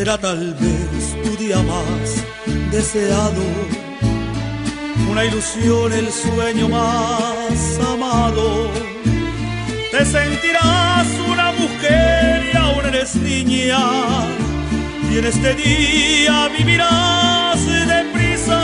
será tal vez tu día más deseado, una ilusión, el sueño más amado. Te sentirás una mujer y aún eres niña, y en este día vivirás deprisa.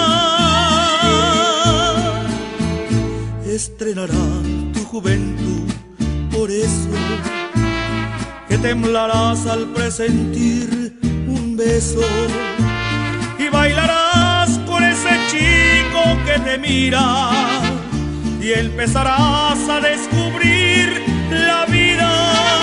Estrenará tu juventud, por eso que temblarás al presentir un beso, y bailarás con ese chico que te mira, y empezarás a descubrir la vida.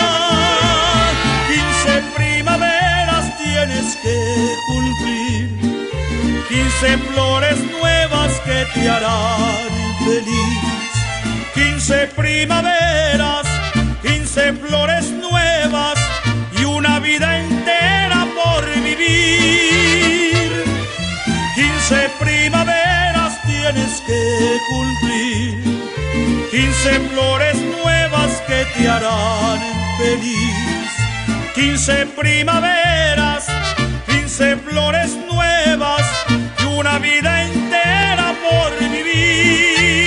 15 primaveras tienes que cumplir, 15 flores nuevas que te harán feliz. 15 primaveras, 15 flores nuevas y una vida entera por vivir. 15 primaveras tienes que cumplir, 15 flores nuevas que te harán feliz. 15 primaveras, 15 flores nuevas y una vida entera por vivir.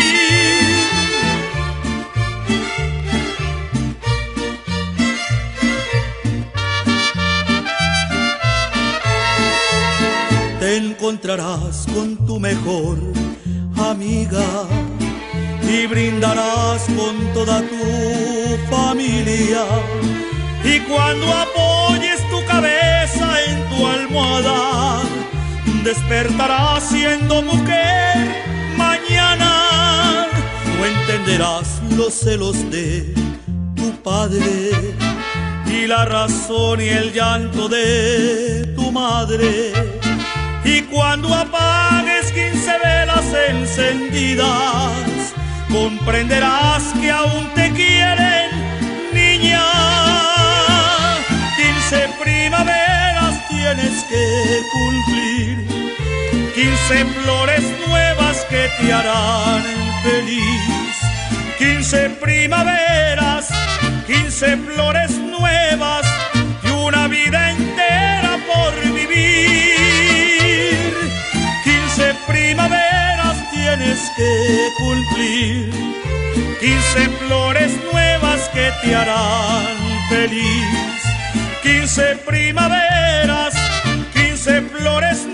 Te encontrarás con tu mejor amiga y brindarás con toda tu familia. Y cuando apoyes tu cabeza en tu almohada, despertarás siendo mujer mañana. No entenderás los celos de tu padre y la razón y el llanto de tu madre. Y cuando apagues 15 velas encendidas, comprenderás que aún te quieren, niña. 15 primaveras tienes que cumplir, 15 flores nuevas que te harán feliz. 15 primaveras, 15 flores nuevas y una vida entera por vivir. 15 primaveras tienes que cumplir, 15 flores nuevas que te harán feliz. 15 primaveras, 15 flores